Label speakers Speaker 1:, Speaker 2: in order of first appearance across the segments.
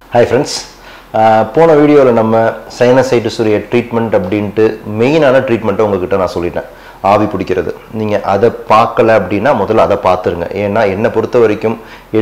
Speaker 1: Hi friends. போன வீடியோல நம்ம சைனசைட்டிஸ் உரிய ட்ரீட்மென்ட் அப்படினு மெயினான ட்ரீட்மென்ட் உங்ககிட்ட நான் சொல்லிட்டேன். ஆவி பிடிக்கிறது. நீங்க அத பார்க்கல அப்படினா முதல்ல அத பாத்துருங்க. ஏன்னா என்ன பொறுத்த வரைக்கும்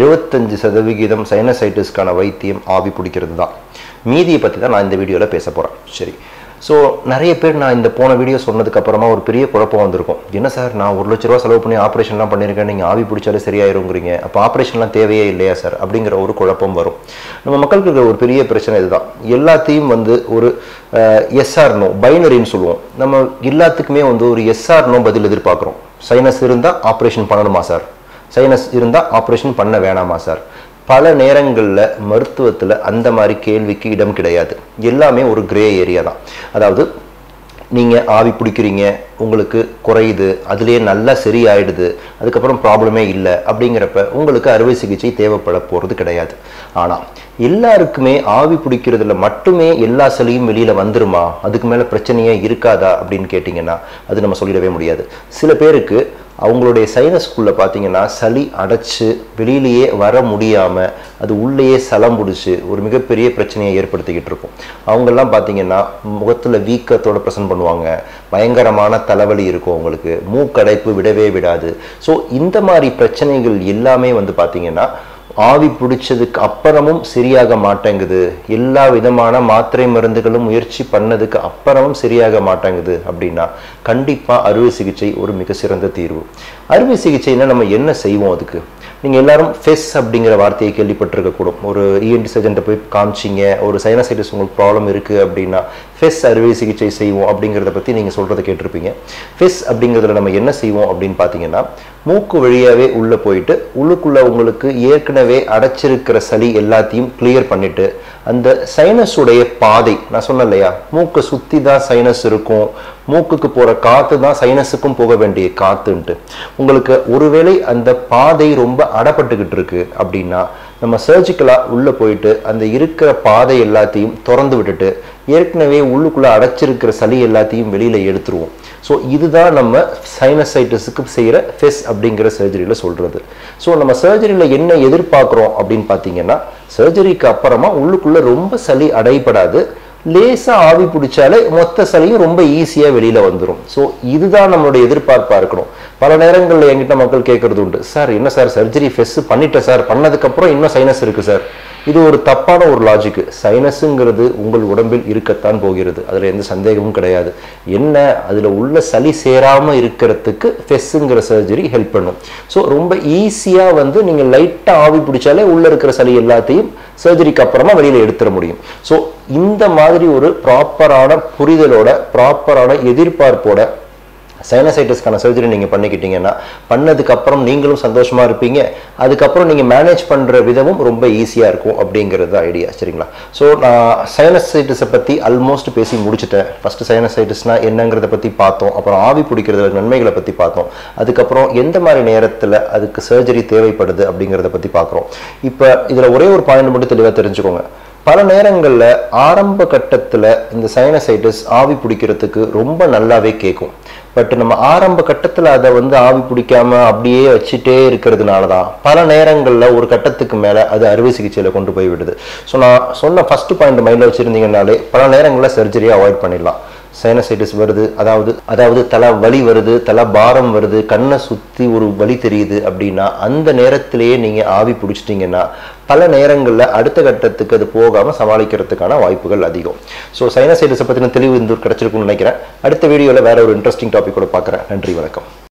Speaker 1: 75% சைனசைட்டிஸ்கான வைத்தியம் ஆவி பிடிக்கிறது தான். மீதியை பத்தி தான் நான் இந்த வீடியோல பேச போறேன். சரி. So நிறைய பேர் நான் இந்த போன வீடியோ சொன்னதுக்கு அப்புறமா ஒரு பெரிய குழப்பம் வந்திருக்கும். என்ன சார் நான் 1 லட்சம் ரூபாய் செலவு பண்ணி ஆபரேஷன்லாம் பண்ணிருக்கேன், நீங்க ஆவி பிடிச்சாலே சரியாயிரும்ங்கறீங்க. அப்ப ஆபரேஷன்லாம் தேவையே இல்லையா சார் அப்படிங்கற ஒரு குழப்பம் வரும். நம்ம மக்களுக்கு இருக்கிற ஒரு பெரிய பிரச்சனை இதுதான். எல்லாத்தையும் ஒரு எஸ் ஆர் நோ பைனரின்னு சொல்லுவோம். நம்ம எல்லாத்துக்குமே ஒரு எஸ் ஆர் நோ பதில் எதிர்பார்க்கிறோம். சைனஸ் இருந்தா ஆபரேஷன் பண்ணணுமா சார்? சைனஸ் இருந்தா ஆபரேஷன் பண்ண வேணாமா சார்? பல நேரங்கள்ல மருத்துவத்துல அந்த மாதிரி கேள்விக்கு இடம் கிடையாது. எல்லாமே ஒரு கிரே ஏரியா தான். அதாவது நீங்க ஆவி பிடிக்கிறீங்க, உங்களுக்கு குறையுது, அதுலயே நல்லா சரி ஆயிடுது, அதுக்கப்புறம் ப்ராப்ளமே இல்லை அப்படிங்கிறப்ப உங்களுக்கு அறுவை சிகிச்சை தேவைப்பட போறது கிடையாது. ஆனா எல்லாருக்குமே ஆவி பிடிக்கிறதுல மட்டுமே எல்லா சளியும் வெளியில வந்துருமா, அதுக்கு மேல பிரச்சனையே இருக்காதா அப்படின்னு கேட்டீங்கன்னா அது நம்ம சொல்லிடவே முடியாது. சில பேருக்கு அவங்களுடைய சைனஸ்குள்ள பார்த்தீங்கன்னா சளி அடைச்சு வெளியிலேயே வர முடியாம அது உள்ளேயே சலம் பிடிச்சு ஒரு மிகப்பெரிய பிரச்சனையை ஏற்படுத்திக்கிட்டு இருக்கும். அவங்கெல்லாம் பார்த்தீங்கன்னா முகத்துல வீக்கத்தோட பிரசன்ட் பண்ணுவாங்க, பயங்கரமான தலைவலி இருக்கும், அவங்களுக்கு மூக்கடைப்பு விடவே விடாது. ஸோ இந்த மாதிரி பிரச்சனைகள் எல்லாமே பார்த்தீங்கன்னா ஆவி பிடிச்சதுக்கு அப்புறமும் சரியாக மாட்டேங்குது, எல்லா விதமான மாத்திரை மருந்துகளும் முயற்சி பண்ணதுக்கு அப்புறமும் சரியாக மாட்டேங்குது அப்படின்னா கண்டிப்பா அறுவை சிகிச்சை ஒரு மிக சிறந்த தீர்வு. அறுவை சிகிச்சைன்னா நம்ம என்ன செய்வோம்? அதுக்கு நீங்க எல்லாரும் ஃபெஸ் அப்படிங்கிற வார்த்தையை கேள்விப்பட்டிருக்க கூடும். ஒரு இஎன்டி சர்ஜன்ட்ட போய் காமிச்சிங்க, ஒரு சைனசைட்டிஸ் உங்களுக்கு ப்ராப்ளம் இருக்கு அப்படின்னா ஃபெஸ் அறுவை சிகிச்சை செய்வோம் அப்படிங்கிறத பத்தி நீங்க சொல்றதை கேட்டிருப்பீங்க. ஃபெஸ் அப்படிங்கிறதுல நம்ம என்ன செய்வோம் அப்படின்னு பார்த்தீங்கன்னா மூக்கு வழியாவே உள்ள போயிட்டு உள்ளுக்குள்ள உங்களுக்கு ஏற்கனவே அடைச்சிருக்கிற சளி எல்லாத்தையும் கிளியர் பண்ணிட்டு அந்த சைனஸுடைய பாதை, நான் சொன்னேன் இல்லையா, மூக்கை சுத்தி தான் சைனஸ் இருக்கும், மூக்குக்கு போற காத்து தான் சைனஸுக்கும் போக வேண்டிய காத்துன்ட்டு. உங்களுக்கு ஒருவேளை அந்த பாதை ரொம்ப அடப்பட்டுக்கிட்டு இருக்கு அப்படின்னா நம்ம சர்ஜிக்கலா உள்ள போயிட்டு அந்த இருக்கிற பாதை எல்லாத்தையும் திறந்து விட்டுட்டு ஏற்கனவே உள்ளுக்குள்ள அடைச்சிருக்கிற சளி எல்லாத்தையும் வெளியில எடுத்துருவோம். ஸோ இதுதான் நம்ம சைனசைட்டிஸுக்கு செய்யற ஃபெஸ் அப்படிங்கிற சர்ஜரியில சொல்றது. ஸோ நம்ம சர்ஜரியில என்ன எதிர்பார்க்கிறோம் அப்படின்னு பார்த்தீங்கன்னா சர்ஜரிக்கு அப்புறமா உள்ளுக்குள்ள ரொம்ப சளி அடைபடாது, லேசா ஆவி பிடிச்சாலே மொத்த சளியும் ரொம்ப ஈஸியா வெளியில வந்துடும். ஸோ இதுதான் நம்மளுடைய எதிர்பார்ப்பா இருக்கணும். பல நேரங்கள்ல என்கிட்ட மக்கள் கேட்கறது உண்டு, சார் என்ன சார் சர்ஜரி ஃபெஸ் பண்ணிட்டேன் சார், பண்ணதுக்கு அப்புறம் இன்னும் சைனஸ் இருக்கு சார். இது ஒரு தப்பான ஒரு லாஜிக். சைனஸுங்கிறது உங்கள் உடம்பில் இருக்கத்தான் போகிறது, அதுல எந்த சந்தேகமும் கிடையாது. என்ன அதுல உள்ள சளி சேராம இருக்கிறதுக்கு ஃபெஸ்ஸுங்கிற சர்ஜரி ஹெல்ப் பண்ணும். ஸோ ரொம்ப ஈஸியா நீங்க லைட்டா ஆவி பிடிச்சாலே உள்ள இருக்கிற சளி எல்லாத்தையும் சர்ஜரிக்கு அப்புறமா வெளியில எடுத்துட முடியும். ஸோ இந்த மாதிரி ஒரு ப்ராப்பரான புரிதலோட ப்ராப்பரான எதிர்பார்ப்போட சைனசைட்டிஸ்க்கான சர்ஜரி நீங்க பண்ணிக்கிட்டீங்கன்னா பண்ணதுக்கு அப்புறம் நீங்களும் சந்தோஷமா இருப்பீங்க, அதுக்கப்புறம் நீங்க மேனேஜ் பண்ற விதமும் ரொம்ப ஈஸியா இருக்கும் அப்படிங்கிறது ஐடியா. சரிங்களா? ஸோ நான் சைனசைட்டிஸை பத்தி ஆல்மோஸ்ட் பேசி முடிச்சுட்டேன். ஃபர்ஸ்ட் சைனசைட்டிஸ்னா என்னங்கிறத பத்தி பார்த்தோம், அப்புறம் ஆவி பிடிக்கிறத நன்மைகளை பத்தி பார்த்தோம், அதுக்கப்புறம் எந்த மாதிரி நேரத்துல அதுக்கு சர்ஜரி தேவைப்படுது அப்படிங்கிறத பத்தி பார்க்குறோம். இப்போ இதுல ஒரே ஒரு பாயிண்ட் மட்டும் தெளிவா தெரிஞ்சுக்கோங்க. பல நேரங்கள்ல ஆரம்ப கட்டத்துல இந்த சைனசைட்டிஸ் ஆவி பிடிக்கிறதுக்கு ரொம்ப நல்லாவே கேட்கும். பட் நம்ம ஆரம்ப கட்டத்துல அதை ஆவி பிடிக்காம அப்படியே வச்சுட்டே இருக்கிறதுனாலதான் பல நேரங்கள்ல ஒரு கட்டத்துக்கு மேல அது அறுவை சிகிச்சையில கொண்டு போய் விடுது. ஸோ நான் சொன்ன ஃபர்ஸ்ட் பாயிண்ட் மைண்ட்ல வச்சிருந்தீங்கன்னாலே பல நேரங்கள்ல சர்ஜரியை அவாய்ட் பண்ணிடலாம். சைனசைட்டிஸ் வருது, அதாவது தலை வலி வருது, தலை பாரம் வருது, கண்ணை சுத்தி ஒரு வலி தெரியுது அப்படின்னா அந்த நேரத்திலேயே நீங்க ஆவி பிடிச்சிட்டீங்கன்னா பல நேரங்கள்ல அடுத்த கட்டத்துக்கு அது போகாம சமாளிக்கிறதுக்கான வாய்ப்புகள் அதிகம். ஸோ சைனசைட்டிஸை பத்தின தெளிவு கிடைச்சிருக்கும்னு நினைக்கிறேன். அடுத்த வீடியோல வேற ஒரு இன்ட்ரெஸ்டிங் டாபிக் கூட பார்க்குறேன். நன்றி, வணக்கம்.